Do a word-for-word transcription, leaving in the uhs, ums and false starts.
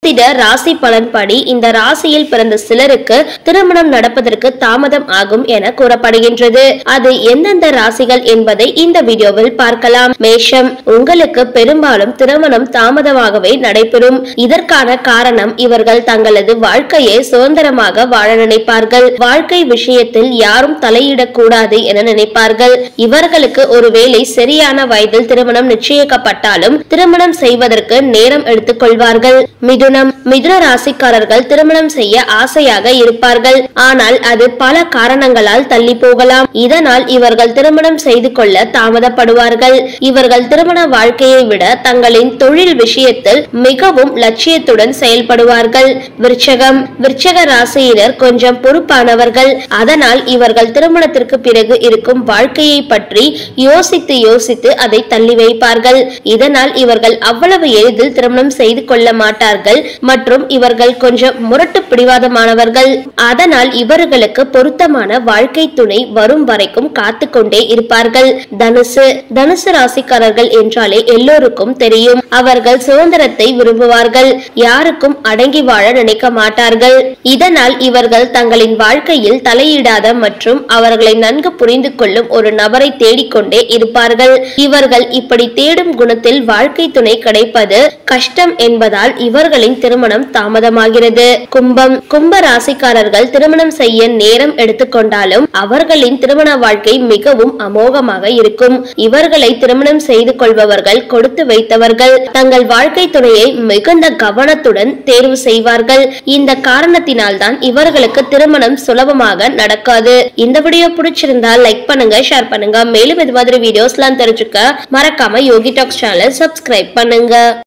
ராசி பலன்படி இந்த ராசியில் பிறந்த சிலருக்கு திருமணம் நடப்பதற்கு தாமதம் ஆகும் என கூறப்படுகின்றது. அது எந்தெந்த ராசிகள் என்பதை இந்த வீடியோவில் பார்க்கலாம். மேஷம், உங்களுக்கு பெரும்பாலும் திருமணம் தாமதமாகவே நடைபெறும். இதற்கான காரணம் இவர்கள் தங்களது வாழ்க்கையை சுதந்திரமாக வாழ நினைப்பார்கள். வாழ்க்கை விஷயத்தில் யாரும் தலையிடக்கூடாது என நினைப்பார்கள். இவர்களுக்கு ஒருவேளை சரியான வயதில் திருமணம் நிச்சயிக்கப்பட்டாலும் திருமணம் செய்வதற்கு நேரம் எடுத்துக் கொள்வார்கள். மிதுனம், மிதுன ராசிக்காரர்கள் திருமணம் செய்ய ஆசையாக இருப்பார்கள். ஆனால் அது பல காரணங்களால் தள்ளி போகலாம். இதனால் இவர்கள் திருமணம் செய்து கொள்ள தாமதப்படுவார்கள். இவர்கள் திருமண வாழ்க்கையை விட தங்களின் தொழில் விஷயத்தில் மிகவும் லட்சியத்துடன் செயல்படுவார்கள். விருச்சகம், விருச்சக ராசியினர் கொஞ்சம் பொறுப்பானவர்கள். அதனால் இவர்கள் திருமணத்திற்கு பிறகு இருக்கும் வாழ்க்கையை பற்றி யோசித்து யோசித்து அதை தள்ளி வைப்பார்கள். இதனால் இவர்கள் அவ்வளவு எளிதில் திருமணம் செய்து கொள்ள மாட்டார்கள் மற்றும் இவர்கள் கொஞ்சம் முரட்டு பிடிவாதமானவர்கள். அதனால் இவர்களுக்கு பொருத்தமான வாழ்க்கை துணை வரும் வரைக்கும் காத்து கொண்டே இருப்பார்கள். தனுசு, தனுசு ராசிக்காரர்கள் என்றாலே எல்லோருக்கும் தெரியும். அவர்கள் சுதந்திரத்தை விரும்புவார்கள். யாருக்கும் அடங்கி வாழ நினைக்க மாட்டார்கள். இதனால் இவர்கள் தங்களின் வாழ்க்கையில் தலையிடாத மற்றும் அவர்களை நன்கு புரிந்து கொள்ளும் ஒரு நபரை தேடிக்கொண்டே இருப்பார்கள். இவர்கள் இப்படி தேடும் குணத்தில் வாழ்க்கை துணை கிடைப்பது கஷ்டம் என்பதால் இவர்களின் திருமணம் தாமதமாகிறது. கும்பம், கும்ப ராசிக்காரர்கள் திருமணம் செய்ய நேரம் எடுத்துக்கொண்டாலும் அவர்களின் திருமண வாழ்க்கை மிகவும் அமோகமாக இருக்கும். இவர்களை திருமணம் செய்து கொள்பவர்கள் கொடுத்து வைத்தவர்கள். தங்கள் வாழ்க்கை துணையை மிகுந்த கவனத்துடன் தேர்வு செய்வார்கள். இந்த காரணத்தினால் தான் இவர்களுக்கு திருமணம் சுலபமாக நடக்காது. இந்த வீடியோ பிடிச்சிருந்தா லைக் பண்ணுங்க, ஷேர் பண்ணுங்க. மேலும் இது மாதிரி வீடியோஸ்லாம் தெரிஞ்சுக்க மறக்காம யோகி டாக்ஸ் சேனலை சப்ஸ்கிரைப் பண்ணுங்க.